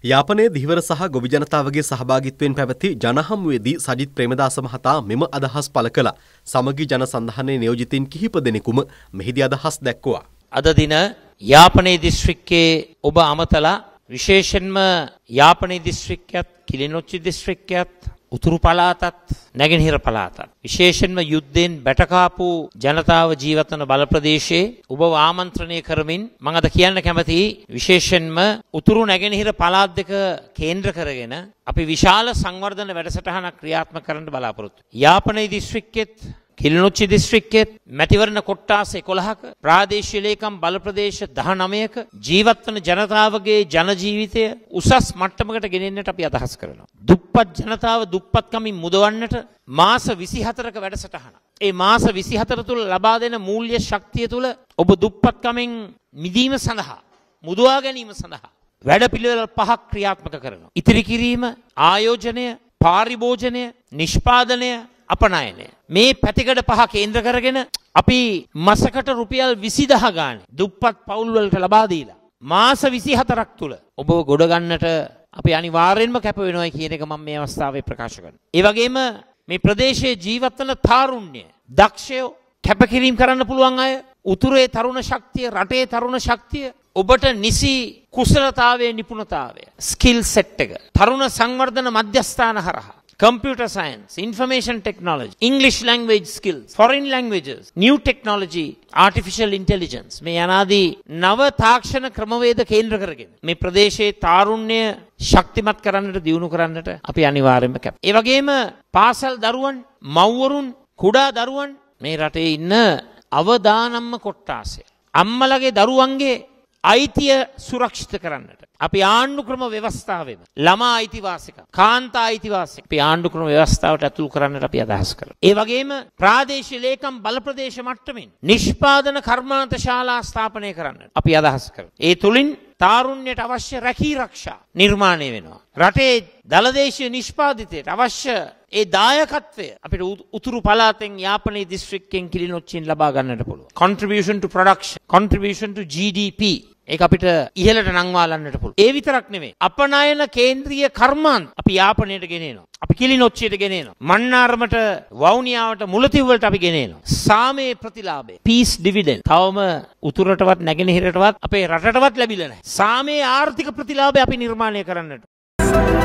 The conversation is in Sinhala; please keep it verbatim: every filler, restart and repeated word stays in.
යාපනයේ ධීවර සහ ගොවි ජනතාවගේ සහභාගීත්වයෙන් පැවති ජනහමුවේදී සජිත් ප්‍රේමදාස මහතා මෙම අදහස් පළ කළා. සමගි ජන සන්ධානයේ නියෝජිතින් කිහිප දෙනෙකුම මෙහිදී අදහස් දැක්වුවා. අද දින යාපනයේ දිස්ත්‍රික්කයේ ඔබ අමතලා විශේෂයෙන්ම යාපනයේ දිස්ත්‍රික්කයත් කිලිනොච්චි දිස්ත්‍රික්කයත් උතුරු පළාතත් නැගෙනහිර පළාතත් විශේෂයෙන්ම යුද්ධයෙන් බැටකාපු ජනතාව ජීවත් වන බල ප්‍රදේශයේ ඔබව ආමන්ත්‍රණය කරමින් මම අද කියන්න කැමතියි විශේෂයෙන්ම උතුරු නැගෙනහිර පළාත් දෙක කේන්ද්‍ර කරගෙන අපි විශාල සංවර්ධන වැඩසටහනක් ක්‍රියාත්මක කරන්න බලාපොරොත්තු වෙනවා. යාපනයේ දිස්ත්‍රික්කෙත් කිලිනොච්චි දිස්ත්‍රික්කෙත් මැතිවරණ කොට්ටාස එකොළහක ප්‍රාදේශීය ලේකම් බල ප්‍රදේශ දහනවයක ජීවත් වන ජනතාවගේ ජන ජීවිතය උසස් මට්ටමකට ගෙනෙන්නට අපි අදහස් කරනවා. දුප්පත් ජනතාව දුප්පත්කමින් මුදවන්නට මාස විසිහතරක වැඩසටහන. ඒ මාස විසිහතර තුල ලබා දෙන මූල්‍ය ශක්තිය තුල ඔබ දුප්පත්කමින් මිදීම සඳහා මුදවා ගැනීම සඳහා වැඩපිළිවෙළ පහක් ක්‍රියාත්මක කරනවා. ඉතිරි කිරීම, ආයෝජනය, පාරිභෝජනය, නිෂ්පාදනය, අපනයනය. මේ පැතිකඩ පහ කේන්ද්‍ර කරගෙන අපි මාසකට රුපියල් විසිදහ ගානේ දුප්පත් පවුල් වලට ලබා දීලා මාස විසිහතරක් තුල ඔබව ගොඩ ගන්නට අපි අනිවාර්යෙන්ම කැප වෙනවා කියන එක මම මේ අවස්ථාවේ ප්‍රකාශ කරනවා. ඒ වගේම මේ ප්‍රදේශයේ ජීවත් වන තාරුණ්‍ය, දක්ෂයෝ, කැපකිරීම කරන්න පුළුවන් අය, උතුරේ තරුණ ශක්තිය, රටේ තරුණ ශක්තිය ඔබට නිසි කුසලතාවයේ නිපුණතාවය, ස්කිල් සෙට් එක, තරුණ සංවර්ධන මධ්‍යස්ථාන හරහා computer science, information technology, English language skills, foreign languages, new technology, artificial intelligence මේ යනාදී නව තාක්ෂණ ක්‍රමවේද කේන්ද්‍ර කරගෙන මේ ප්‍රදේශයේ තාරුණ්‍ය ශක්තිමත් කරන්නට දියුණු කරන්නට අපි අනිවාර්යයෙන්ම කැප. ඒ වගේම පාසල් දරුවන්, මව්වරුන්, කුඩා දරුවන් මේ රටේ ඉන්න අවදානම්ම කොට්ටාසය අම්මලගේ දරුවන්ගේ අයිතිය සුරක්ෂිත කරන්නට අපි ආණ්ඩුක්‍රම ව්‍යවස්ථාවෙම ළමා අයිතිවාසිකම්, කාන්තා අයිතිවාසිකම් අපි ආණ්ඩුක්‍රම ව්‍යවස්ථාවට ඇතුළු කරන්නට අපි අදහස් කරනවා. ඒ වගේම ප්‍රාදේශීය ලේකම් බල ප්‍රදේශ මට්ටමින් නිෂ්පාදන කර්මාන්ත ශාලා ස්ථාපනය කරන්නට අපි අදහස් කරනවා. ඒ තුලින් තාරුණ්‍යයට අවශ්‍ය රැකී රක්ෂා නිර්මාණය වෙනවා. රටේ දලදේශීය නිෂ්පාදිතයට අවශ්‍ය ඒ දායකත්වය අපිට උතුරු පළාතෙන් යාපනයේ දිස්ත්‍රික්කෙන් කිලිනොච්චින් ලබා ගන්නට පුළුවන්. contribution to production, contribution to G D P ඒක අපිට ඉහළට නංවාලන්නට පුළුවන්. ඒ විතරක් නෙමෙයි. අපනයන කේන්ද්‍රීය කර්මාන්ත අපි යාපනයට ගෙනෙනවා. අපි කිලිනොච්චියට ගෙනෙනවා. මන්නාරමට, වවුනියාවට, මුලතිව් වලට අපි ගෙනෙනවා. සාමයේ ප්‍රතිලාභය, peace dividend. තවම උතුරටවත් නැගෙනහිරටවත් අපේ රටටවත් ලැබිලා නැහැ. සාමයේ ආර්ථික ප්‍රතිලාභය අපි නිර්මාණය කරන්නට